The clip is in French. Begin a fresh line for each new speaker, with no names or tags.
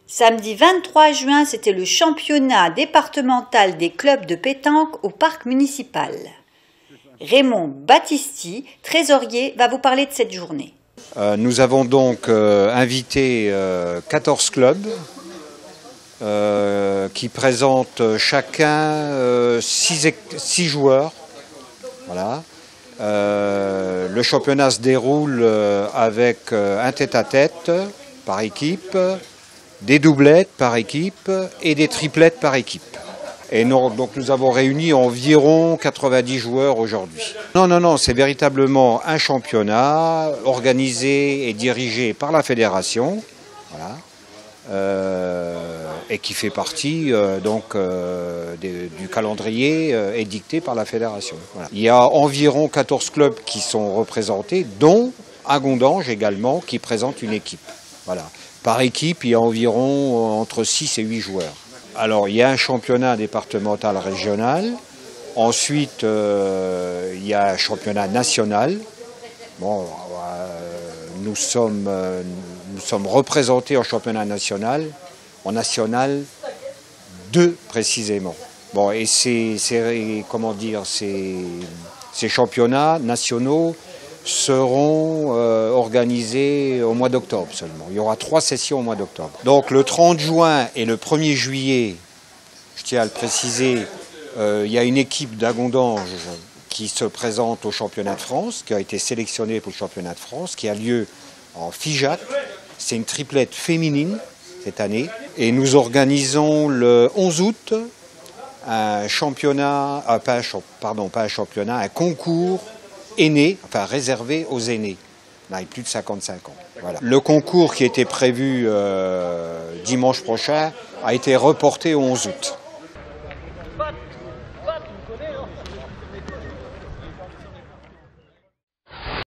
Samedi 23 juin, c'était le championnat départemental des clubs de pétanque au parc municipal. Raymond Battisti, trésorier, va vous parler de cette journée.
Nous avons donc invité 14 clubs qui présentent chacun 6 joueurs. Voilà. Le championnat se déroule avec un tête-à-tête par équipe, des doublettes par équipe et des triplettes par équipe. Et donc nous avons réuni environ 90 joueurs aujourd'hui. Non, c'est véritablement un championnat organisé et dirigé par la fédération, voilà, et qui fait partie du calendrier édicté par la fédération. Voilà. Il y a environ 14 clubs qui sont représentés, dont Agondange également, qui présente une équipe. Voilà. Par équipe, il y a environ entre 6 et 8 joueurs. Alors, il y a un championnat départemental régional. Ensuite, il y a un championnat national. Bon, nous sommes représentés en championnat national, en national 2 précisément. Bon, et ces championnats nationaux seront organisés au mois d'octobre seulement. Il y aura 3 sessions au mois d'octobre. Donc le 30 juin et le 1er juillet, je tiens à le préciser, il y a une équipe d'Agondange qui se présente au championnat de France, qui a été sélectionnée pour le championnat de France, qui a lieu en Figeac. C'est une triplette féminine cette année. Et nous organisons le 11 août un championnat, un concours aînés, enfin réservé aux aînés, avec plus de 55 ans. Voilà. Le concours qui était prévu dimanche prochain a été reporté au 11 août.